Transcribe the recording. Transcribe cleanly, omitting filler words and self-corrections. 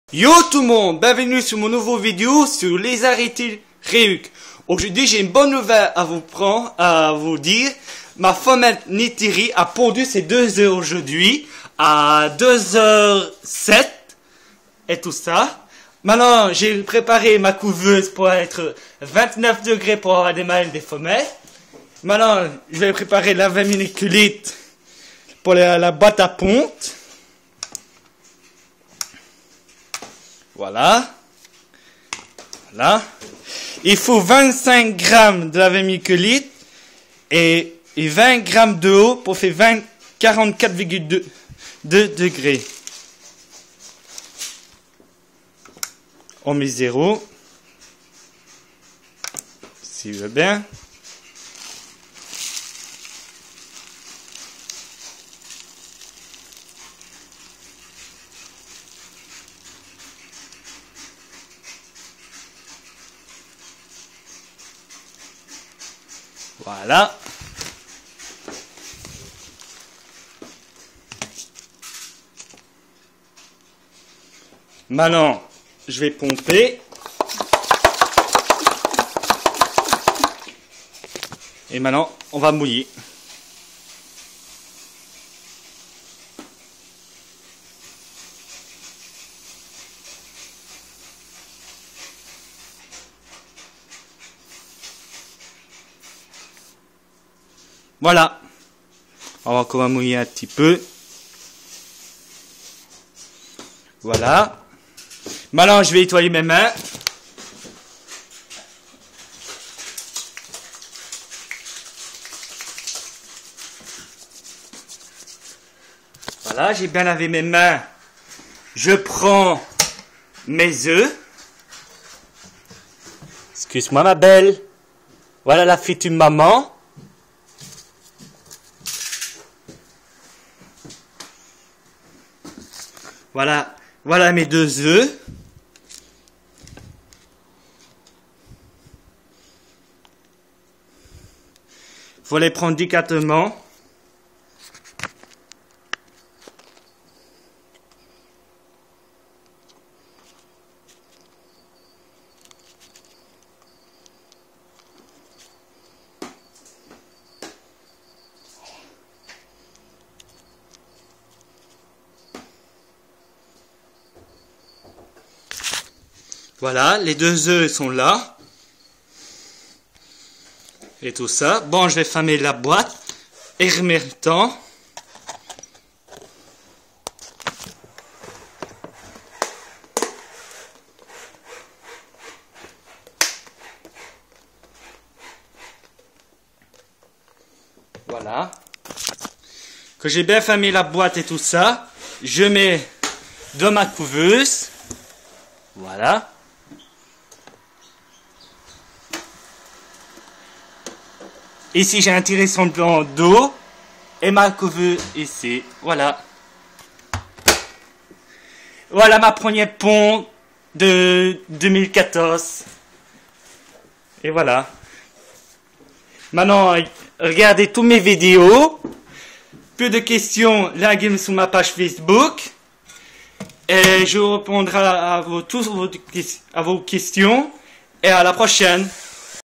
Yo tout le monde, bienvenue sur mon nouveau vidéo sur les arrêtés Réuc. Aujourd'hui j'ai une bonne nouvelle à vous dire. Ma femelle Nitiri a pondu ses 2 œufs aujourd'hui à 2h07 et tout ça. Maintenant j'ai préparé ma couveuse pour être 29 degrés pour avoir des mâles et des femelles. Maintenant je vais préparer la vermiculite pour la boîte à ponte. Voilà. Il faut 25 grammes de la vermiculite et 20 grammes d'eau pour faire 44,2 degrés. On met 0. Si vous voulez bien. Voilà. Maintenant, je vais pomper. Et maintenant, on va mouiller. Voilà. On va encore mouiller un petit peu. Voilà. Maintenant, je vais nettoyer mes mains. Voilà, j'ai bien lavé mes mains. Je prends mes œufs. Excuse-moi, ma belle. Voilà la fille de maman. Voilà mes 2 œufs. Faut les prendre délicatement. Voilà, les 2 œufs sont là. Et tout ça. Bon, je vais fermer la boîte. Et remettre le temps. Voilà. Que j'ai bien fermé la boîte et tout ça, je mets dans ma couveuse. Voilà. Ici, j'ai un tiré semblant d'eau et ma couveuse ici. Voilà. Voilà ma première ponte de 2014. Et voilà. Maintenant, regardez toutes mes vidéos. Plus de questions, likez sur ma page Facebook. Et je répondrai à vos questions. Et à la prochaine.